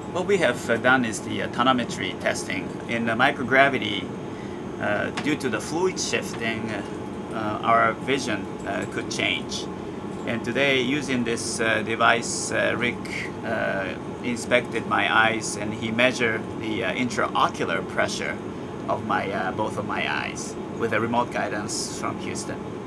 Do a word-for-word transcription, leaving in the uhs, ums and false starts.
What we have uh, done is the uh, tonometry testing. In the microgravity, uh, due to the fluid shifting, uh, our vision uh, could change. And today, using this uh, device, uh, Rick uh, inspected my eyes and he measured the uh, intraocular pressure of my uh, both of my eyes with a remote guidance from Houston.